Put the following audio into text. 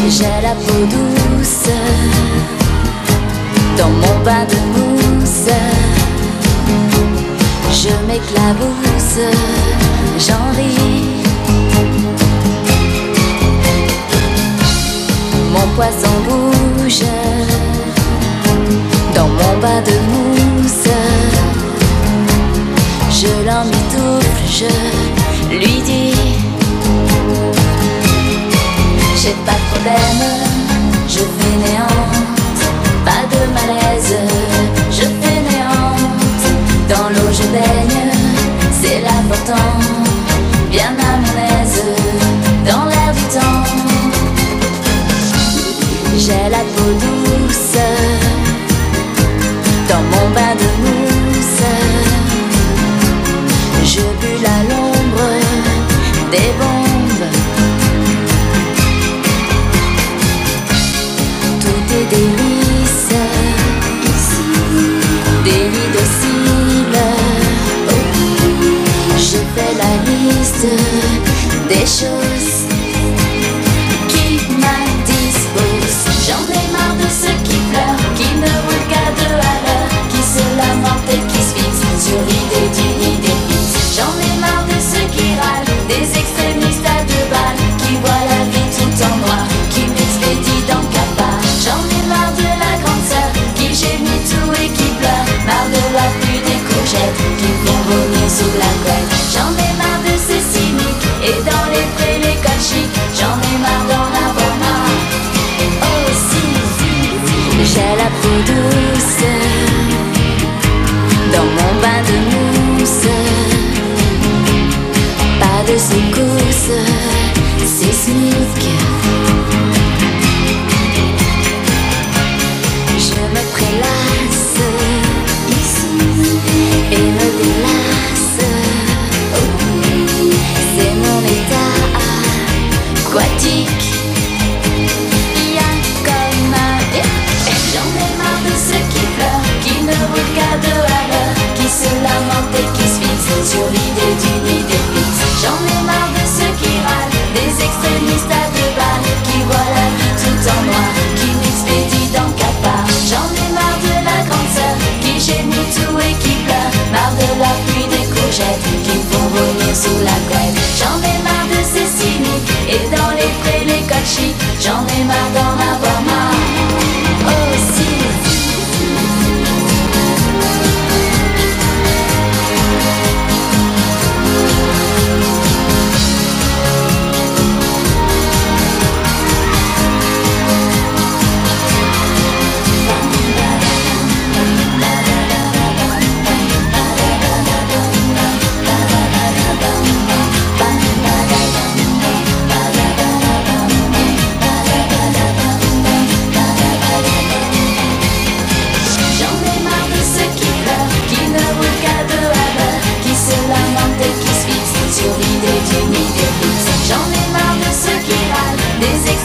J'ai la peau douce dans mon bain de mousse. Je m'éclabousse, j'en ris. Mon poisson bouge dans mon bain de mousse. Je l'emmitoufle, je lui dis: j'ai pas de problème, je fainéante, pas de malaise, je fainéante. Dans l'eau je baigne, c'est l'important, bien à mon aise, dans l'air du temps. J'ai la peau douce dans mon bain de mousse. Je bulle à l'ombre des bombes. Tout est délice, délit docile. Je fais la liste des choses qui m'indisposent. J'en ai marre de ceux qui pleurent, qui ne roulent qu'à deux à l'heure, qui se lamentent et qui se fixent sur l'idée d'une idée fixe. J'en ai marre de ceux qui râlent, des extrémistes à deux balles, qui voient la vie tout en noir, qui m'expédient dans capa. J'en ai marre de la grande sœur, qui gémit tout et qui pleure, marre de la pluie des courgettes, qui font vomir sous la couette. J'en ai marre de ces cyniques, et dans les prés l'école chic, j'en ai marre d'en avoir marre. Oh si, j'ai la peau douce dans mon bain de mousse. Pas de secousse sismique. Je me prélasse ici et me délasse. C'est mon état aquatique. J'en ai marre de ceux qui pleurent, qui ne roulent qu'à deux à l'heure, qui se lamentent et qui se fixent sur l'idée d'une idée fixe. J'en ai marre de ceux qui râlent, des extrémistes à deux balles, qui voient la vie tout en noir, qui m'expédient dans capa. J'en ai marre de la grande sœur, qui gémit tout et qui pleure, marre de la pluie des courgettes, qui me font vomir sous la couette. J'en ai marre de ces cyniques, et dans les prés l'école chic, j'en ai marre d'en avoir marre. Oh si. Sur l'idée d'une idée fixe. J'en ai marre de ceux qui râlent, des